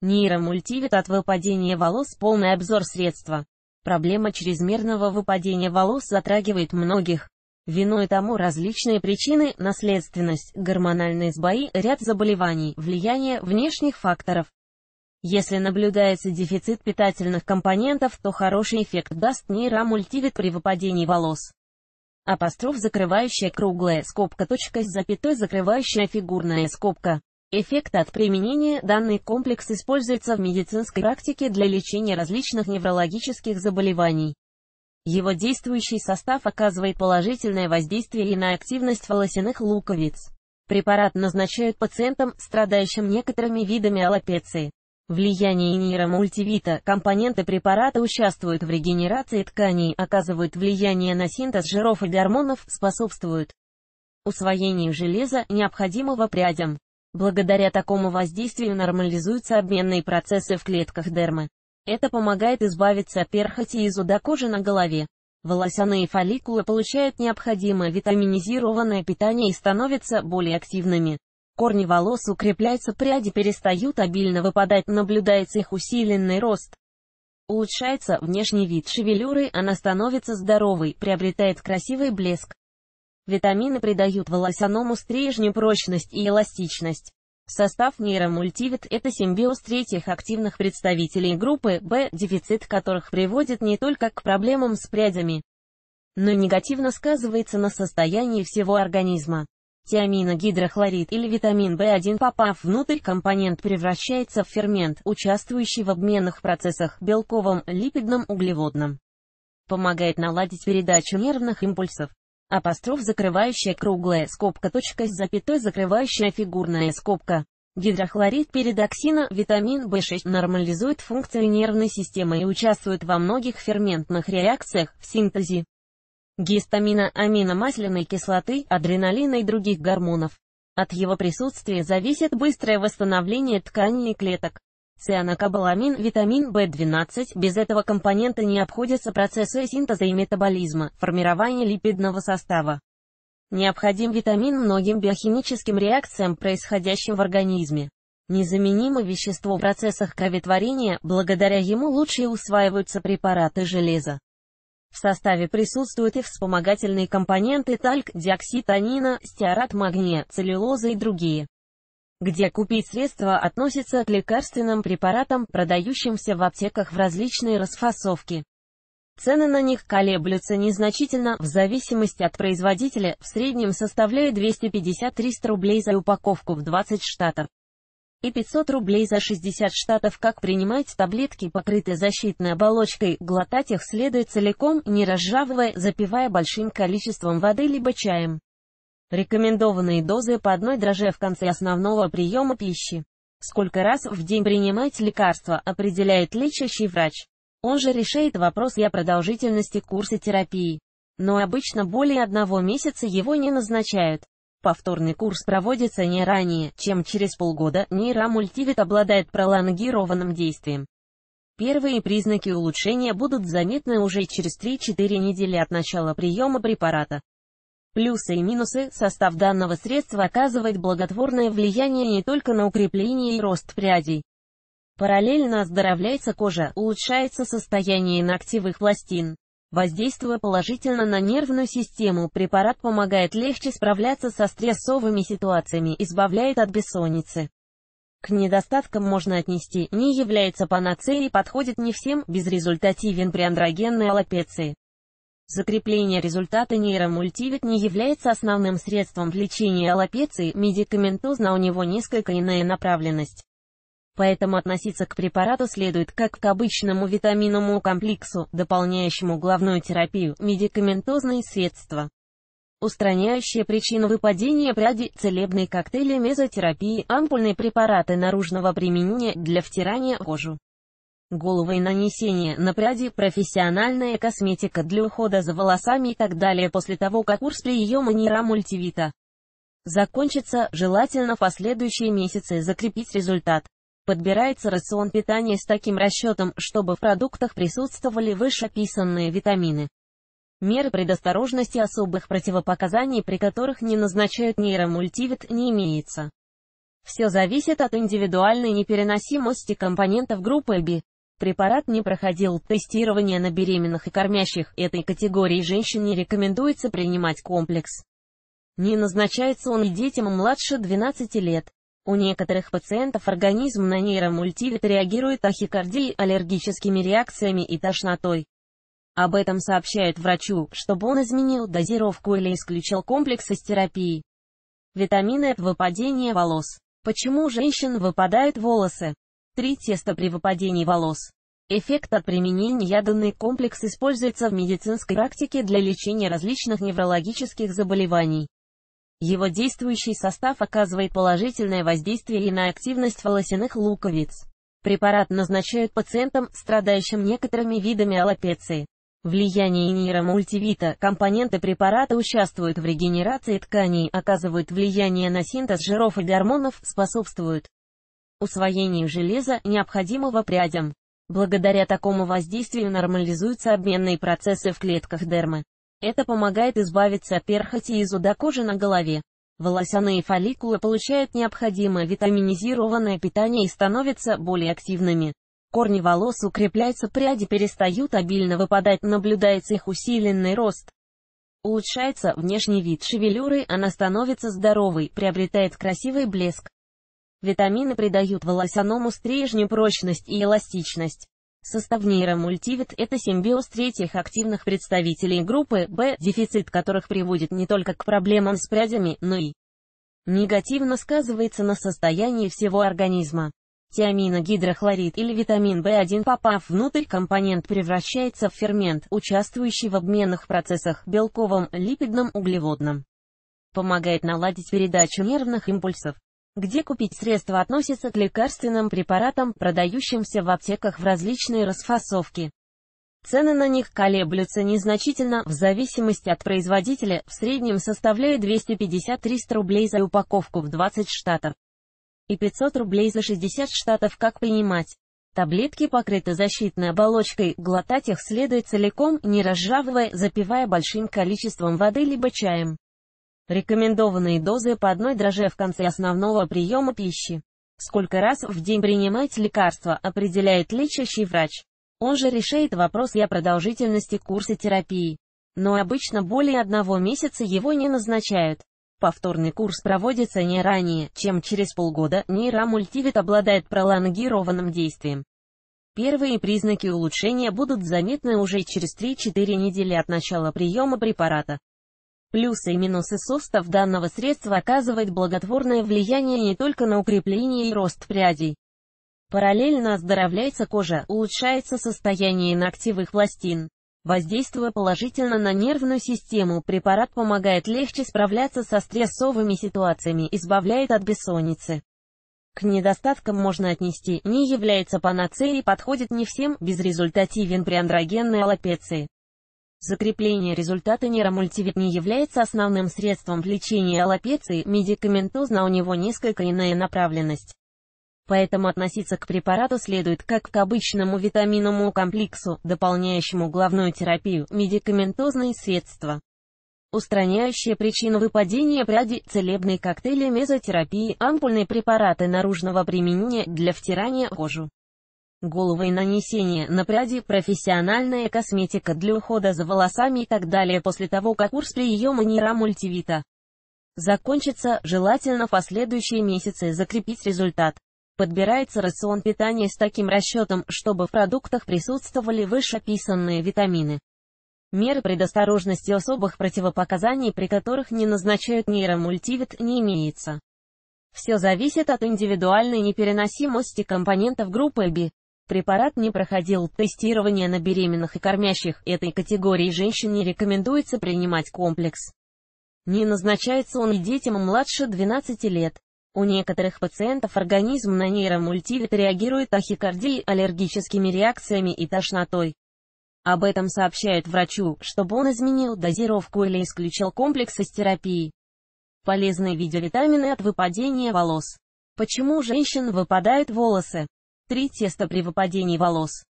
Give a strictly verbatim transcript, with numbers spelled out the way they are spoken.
Нейромультивит от выпадения волос. Полный обзор средства. Проблема чрезмерного выпадения волос затрагивает многих. Виной тому различные причины: наследственность, гормональные сбои, ряд заболеваний, влияние внешних факторов. Если наблюдается дефицит питательных компонентов, то хороший эффект даст нейромультивит при выпадении волос. Апостроф закрывающая круглая скобка, точка с запятой закрывающая фигурная скобка. Эффект от применения. Данный комплекс используется в медицинской практике для лечения различных неврологических заболеваний. Его действующий состав оказывает положительное воздействие и на активность волосяных луковиц. Препарат назначают пациентам, страдающим некоторыми видами аллопеции. Влияние нейромультивита. Компоненты препарата участвуют в регенерации тканей, оказывают влияние на синтез жиров и гормонов, способствуют усвоению железа, необходимого прядям. Благодаря такому воздействию нормализуются обменные процессы в клетках дермы. Это помогает избавиться от перхоти и зуда кожи на голове. Волосяные фолликулы получают необходимое витаминизированное питание и становятся более активными. Корни волос укрепляются, пряди перестают обильно выпадать, наблюдается их усиленный рост. Улучшается внешний вид шевелюры, она становится здоровой, приобретает красивый блеск. Витамины придают волосяному стрижню прочность и эластичность. Состав нейромультивит – это симбиоз третьих активных представителей группы В, дефицит которых приводит не только к проблемам с прядями, но и негативно сказывается на состоянии всего организма. Тиаминогидрохлорид или витамин В один, попав внутрь, компонент превращается в фермент, участвующий в обменных процессах, белковом, липидном, углеводном. Помогает наладить передачу нервных импульсов. Апостроф закрывающая круглая скобка, точка с запятой закрывающая фигурная скобка. Гидрохлорид передоксина, витамин В шесть, нормализует функцию нервной системы и участвует во многих ферментных реакциях, в синтезе гистамина, аминомасляной кислоты, адреналина и других гормонов. От его присутствия зависит быстрое восстановление тканей и клеток. Цианокобаламин, витамин В двенадцать, без этого компонента не обходятся процессы синтеза и метаболизма, формирования липидного состава. Необходим витамин многим биохимическим реакциям, происходящим в организме. Незаменимо вещество в процессах кроветворения, благодаря ему лучше усваиваются препараты железа. В составе присутствуют и вспомогательные компоненты: тальк, диоксид анина, стеарат магния, целлюлоза и другие. Где купить средства относится к лекарственным препаратам, продающимся в аптеках в различной расфасовке. Цены на них колеблются незначительно, в зависимости от производителя, в среднем составляют двести пятьдесят — триста рублей за упаковку в двадцать штатов. И пятьсот рублей за шестьдесят штатов. Как принимать таблетки, покрытые защитной оболочкой? Глотать их следует целиком, не разжевывая, запивая большим количеством воды либо чаем. Рекомендованные дозы по одной дрожже в конце основного приема пищи. Сколько раз в день принимать лекарства, определяет лечащий врач. Он же решает вопрос и о продолжительности курса терапии. Но обычно более одного месяца его не назначают. Повторный курс проводится не ранее, чем через полгода. Нейромультивит обладает пролонгированным действием. Первые признаки улучшения будут заметны уже через три-четыре недели от начала приема препарата. Плюсы и минусы. Состав данного средства оказывает благотворное влияние не только на укрепление и рост прядей. Параллельно оздоровляется кожа, улучшается состояние ногтевых пластин. Воздействуя положительно на нервную систему, препарат помогает легче справляться со стрессовыми ситуациями, избавляет от бессонницы. К недостаткам можно отнести: не является панацеей, подходит не всем, безрезультативен при андрогенной аллопеции. Закрепление результата. Нейромультивит не является основным средством лечения аллопеции, медикаментозно у него несколько иная направленность. Поэтому относиться к препарату следует как к обычному витаминному комплексу, дополняющему главную терапию, медикаментозные средства, устраняющие причину выпадения пряди, целебные коктейли мезотерапии, ампульные препараты наружного применения для втирания в кожу, голову и нанесения на пряди, профессиональная косметика для ухода за волосами и так далее. После того, как курс приема нейромультивита закончится, желательно в последующие месяцы закрепить результат. Подбирается рацион питания с таким расчетом, чтобы в продуктах присутствовали вышеописанные витамины. Меры предосторожности. Особых противопоказаний, при которых не назначают нейромультивит, не имеется. Все зависит от индивидуальной непереносимости компонентов группы B. Препарат не проходил тестирование на беременных и кормящих, этой категории женщин не рекомендуется принимать комплекс. Не назначается он и детям младше двенадцати лет. У некоторых пациентов организм на нейромультивит реагирует тахикардией, аллергическими реакциями и тошнотой. Об этом сообщают врачу, чтобы он изменил дозировку или исключил комплекс из терапии. Витамины от выпадения волос. Почему у женщин выпадают волосы? Три теста при выпадении волос. Эффект от применения. Данный комплекс используется в медицинской практике для лечения различных неврологических заболеваний. Его действующий состав оказывает положительное воздействие и на активность волосяных луковиц. Препарат назначают пациентам, страдающим некоторыми видами аллопеции. Влияние нейромультивита. Компоненты препарата участвуют в регенерации тканей, оказывают влияние на синтез жиров и гормонов, способствуют усвоению железа, необходимого прядям. Благодаря такому воздействию нормализуются обменные процессы в клетках дермы. Это помогает избавиться от перхоти и зуда кожи на голове. Волосяные фолликулы получают необходимое витаминизированное питание и становятся более активными. Корни волос укрепляются, пряди перестают обильно выпадать, наблюдается их усиленный рост. Улучшается внешний вид шевелюры, она становится здоровой, приобретает красивый блеск. Витамины придают волосяному стрижню прочность и эластичность. Состав нейромультивит – это симбиоз третьих активных представителей группы B, дефицит которых приводит не только к проблемам с прядями, но и негативно сказывается на состоянии всего организма. Тиаминогидрохлорид или витамин В один, попав внутрь, компонент превращается в фермент, участвующий в обменных процессах белковом, липидном, углеводном. Помогает наладить передачу нервных импульсов. Где купить средства относится к лекарственным препаратам, продающимся в аптеках в различные расфасовки. Цены на них колеблются незначительно, в зависимости от производителя, в среднем составляют двести пятьдесят — триста рублей за упаковку в двадцать штатов. И пятьсот рублей за шестьдесят штатов. Как принимать? Таблетки покрыты защитной оболочкой, глотать их следует целиком, не разжевывая, запивая большим количеством воды либо чаем. Рекомендованные дозы по одной дрожже в конце основного приема пищи. Сколько раз в день принимать лекарства, определяет лечащий врач. Он же решает вопрос и о продолжительности курса терапии. Но обычно более одного месяца его не назначают. Повторный курс проводится не ранее, чем через полгода. Нейромультивит обладает пролонгированным действием. Первые признаки улучшения будут заметны уже через три-четыре недели от начала приема препарата. Плюсы и минусы. Состав данного средства оказывает благотворное влияние не только на укрепление и рост прядей. Параллельно оздоровляется кожа, улучшается состояние ногтевых пластин. Воздействуя положительно на нервную систему, препарат помогает легче справляться со стрессовыми ситуациями, избавляет от бессонницы. К недостаткам можно отнести: не является панацеей, подходит не всем, безрезультативен при андрогенной аллопеции. Закрепление результата. Нейромультивит не является основным средством лечения аллопеции, медикаментозно у него несколько иная направленность. Поэтому относиться к препарату следует как к обычному витаминному комплексу, дополняющему главную терапию, медикаментозные средства, устраняющие причину выпадения прядей, целебные коктейли мезотерапии, ампульные препараты наружного применения для втирания в кожу, голову и нанесения на пряди, профессиональная косметика для ухода за волосами и так далее. После того, как курс приема нейромультивита закончится, желательно в последующие месяцы закрепить результат. Подбирается рацион питания с таким расчетом, чтобы в продуктах присутствовали вышеописанные витамины. Меры предосторожности. Особых противопоказаний, при которых не назначают нейромультивит, не имеется. Все зависит от индивидуальной непереносимости компонентов группы B. Препарат не проходил тестирование на беременных и кормящих, этой категории женщин не рекомендуется принимать комплекс. Не назначается он и детям младше двенадцати лет. У некоторых пациентов организм на нейромультивит реагирует тахикардией, аллергическими реакциями и тошнотой. Об этом сообщают врачу, чтобы он изменил дозировку или исключил комплекс из терапии. Полезные видеовитамины от выпадения волос. Почему у женщин выпадают волосы? Три теста при выпадении волос.